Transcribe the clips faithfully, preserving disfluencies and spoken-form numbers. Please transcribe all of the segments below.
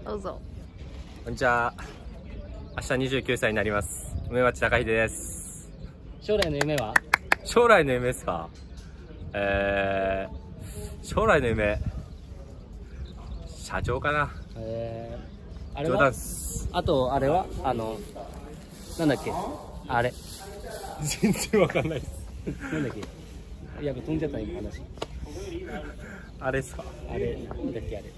どうぞ。 こんにちは。明日にじゅうきゅうさいになります。梅町貴秀です。 将来の夢は？ 将来の夢ですか？えー、将来の夢、社長かな。 えー、あれ冗談はっす。 あとあれはあのなんだっけあれ全然わかんないです。 なんだっけいや飛んじゃった今話。 あれっすか？ あれなんだっけあれ。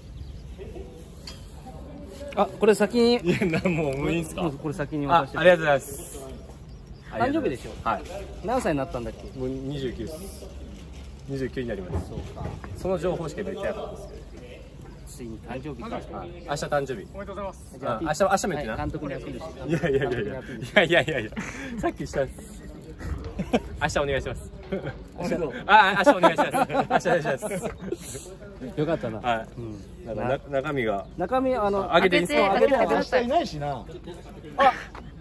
あ、これ先に。 いや、なんもういいんすか？ これ先にあ、 渡して。 ありがとうございます。 誕生日でしょ？ はい。 何歳になったんだっけ？ もうにじゅうきゅうです。にじゅうきゅうになります。 そうか。 その情報しか言ってなかったんですけど。 ついに誕生日か。 はい、明日誕生日。 おめでとうございます。 じゃあ明日明日も言ってな。 はい、監督にアピールして。 いやいやいやいやいやいやいやいやさっきしたんです。明日お願いします。 明日どう？ あ、明日お願いします。明日お願いします。 よかったな。 はい。 うん。 なんかな中身が中身あのあげていいんすか？ あげてあげてください。 明日いないしな。 あ、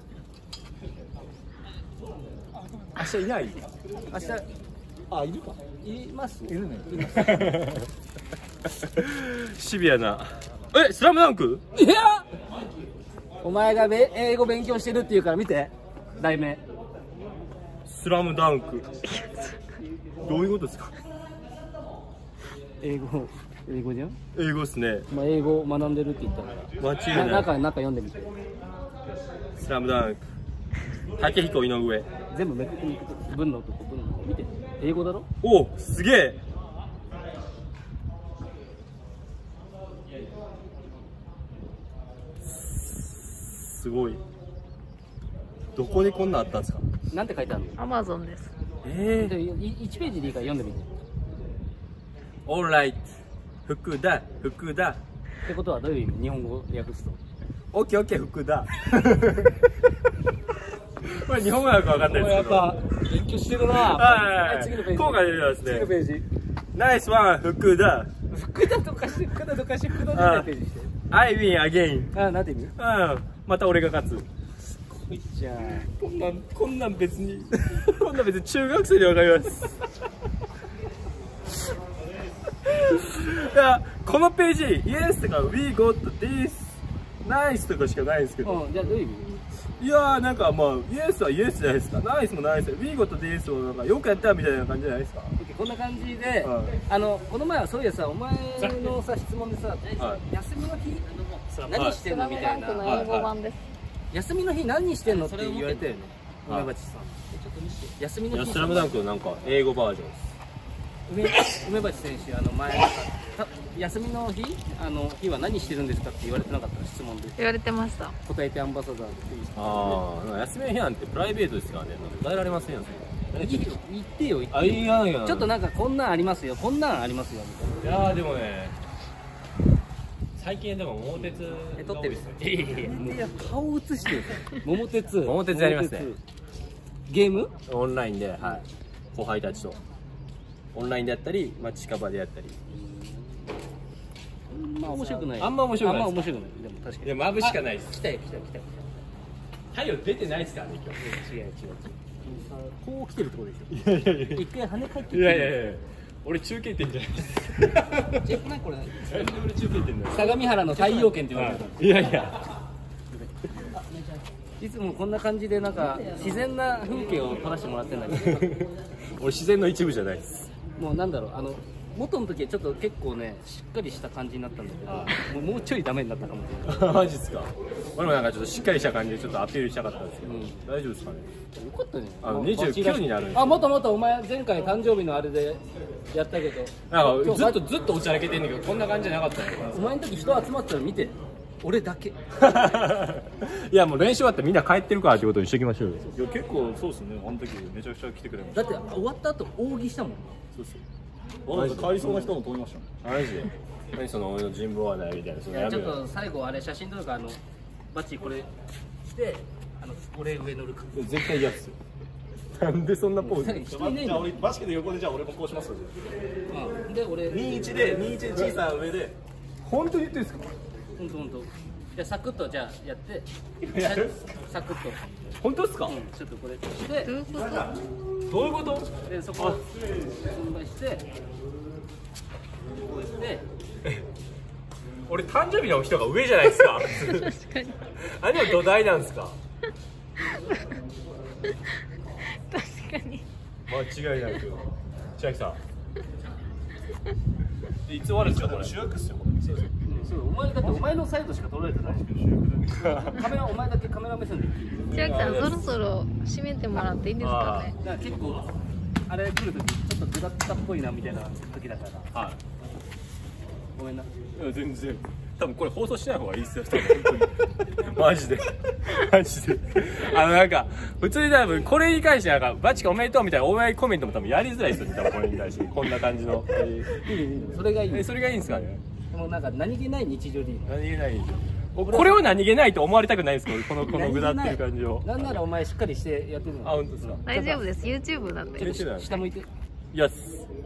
明日いない？ 明日あ、いるか。 います。 いるね。 います。 シビアな。え、スラムダンク？ いや。お前がべ英語勉強してるっていうから見て。題名。 スラムダンク。どういうことですか？ 英語英語じゃん？ 英語っすね。 まあ英語を学んでるって言ったから。 間違いない。 中中読んでみて。 スラムダンク。竹彦井上。 全部めくってみて。文のとこ文のとこ見て。英語だろ？ お、すげえ。すごい。どこにこんなんあったんですか？ なんて書いてあるの？ アマゾンです。 えでいいちページでいいから読んでみて。 オーライト。福田、福田。 ってことはどういう意味？日本語を訳すと。 オッケーオッケー、福田。これ日本語訳わかんないですけど。 やっぱ勉強してるな。 はい。 次のページ。 効果出てますね。 次のページ。 ナイスワン、福田。 福田とかし福田とかし福田のページして。 I win again。 あ、なんて意味？ うん。また俺が勝つ。 いっちゃん。 こんなん、こんなん別に、こんなん別に中学生でわかります。いや、このページ、Yes とか We got this nice とかしかないんですけど。 うん、じゃあどういう意味？ いやー、なんかまあ、Yes は Yes じゃないですか。Nice も Nice。We got this もなんかよくやったみたいな感じじゃないですか。 こんな感じで、 はい、 あのこの前はそういやさ、お前のさ質問でさ、 はい、 休みの日何してんのみたいな。 英語版です。 休みの日何してんのって言われてるの。梅鉢さん。休みの日。 スラムダンクのなんか英語バージョンです。 梅梅鉢選手、あの前休みの日あの日は何してるんですかって言われてなかった質問で。 言われてました。 答えてアンバサダーっていう。 ああ、休みの日なんてプライベートですからね。答えられませんよ。 言ってよ、言ってよ。 あ、いやいや。 ちょっとなんかこんなんありますよ、こんなんありますよみたいな。 いやーでもね、最近でも桃鉄え、撮ってる。 いやいやいや、 いや顔映してる。桃鉄。 桃鉄やりますね。 ゲーム？ オンラインで、はい、後輩たちとオンラインでやったり、まあ、近場でやったり。 まあ面白くない。 あんま面白くない。 あんま面白くない。でも確かに。 いや、眩しかないです。 来たよ来たよ来たよ。 太陽出てないですからね、今違う違う違う。こう来てるってことでし日。いやいやいや。 ょ。一回跳ね返ってきて。 いやいやいや。俺中継点じゃないです。 え、なにこれ。 なんで俺中継点だよ。 相模原の太陽圏って言われた。 いやいや。 いつもこんな感じでなんか自然な風景を撮らせてもらってんだけど。 俺自然の一部じゃないです。 もうなんだろう、あの元の時はちょっと結構ねしっかりした感じになったんだけど、もうもうちょいダメになったかもしれない。 マジっすか。俺もなんかちょっとしっかりした感じでちょっとアピールしたかったんですけど、 うん、 大丈夫ですかね。 よかったね。 あのにじゅうきゅうになるんです。 あ、もっともっとお前前回誕生日のあれでやったけど、 なんかずっとずっとおちゃらけてんだけどこんな感じじゃなかったね。 お前の時人集まったら見て、俺だけ。 いやもう練習終わってみんな帰ってるからってことにしておきましょうよ。 いや結構そうですね。あの時めちゃくちゃ来てくれました。 だって終わった後大喜したもん。 そうそう。わざわざ帰りそうな人も通りましたね。 マジで。何その俺の人望はないみたいな。そのいやちょっやめろ。 と最後あれ写真撮るから、あのバッチこれしてあの俺上乗るか。 絶対嫌っすよ。なんでそんなポーズ。 人いねえの。 じゃあ俺バスケで横でじゃあ俺もこうしますよ。 うん。で俺にいちでにいちで小さな上で。 本当に言ってるんですか。 ほんとほんと。じゃあサクッとじゃあやってやるサクッと。 本当ですか。 うん、ちょっとこれしてどういうこと？ どういうこと。 でそこを順番してこうやって俺誕生日の人が上じゃないですか。 確かに。 何を土台なんですか。 確かに。 間違いなく。千秋さん。いつ終わるんですかこれ。主役っすよ。 そうお前だってお前のサイドしか撮られてない。カメラお前だけカメラ目線で。 千秋さん、そろそろ締めてもらっていいんですかね。 だから結構あれ来るときちょっとグラッタっぽいなみたいな時だから。 はい。 ごめんな。 いや全然。多分これ放送しない方がいいっすよ。多分本当に。マジで。マジで。あのなんか普通に多分これに関してなんかバチかおめでとうみたいなお祝いコメントも多分やりづらいですよね。多分これに対してこんな感じの。 いいいいそれがいい。 えそれがいいんですかね。 もうなんか何気ない日常でいい。 何気ないんですよ。これを何気ないと思われたくないんですけど、このこのぐだってる感じを。 なんならお前しっかりしてやってるの。 あ本当ですか。 大丈夫です。YouTube だって。 YouTube 下向いて。 よし。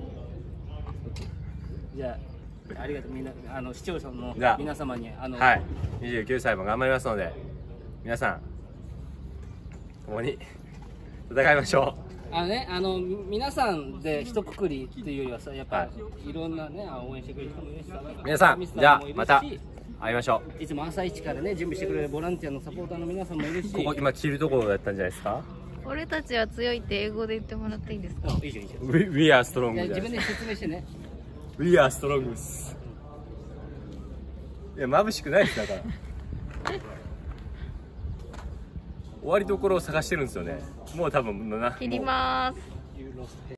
じゃあありがとうみんなあの視聴者のじゃあ皆様にあのはい。にじゅうきゅうさいも頑張りますので、皆さん共に戦いましょあのねあのみ皆さんで一括りっていうよりはさやっぱ、 はいいろんなねあ応援してくれる人もいるしさ。 う。皆さんミスタじゃあーもいるしまた会いましょいつも朝一からね準備してくれるボランティアのサポーターの皆さんもいるし。 う。ここ今切るところだったんじゃないですか。 俺たちは強いって英語で言ってもらっていいですか。 あいいじゃんいいじゃん。 We, we are strong いやじゃないで自分です説明してね。 We are strong です。いや眩しくないですだから。終わりどころを探してるんですよね。もう多分な。 切ります。 You lost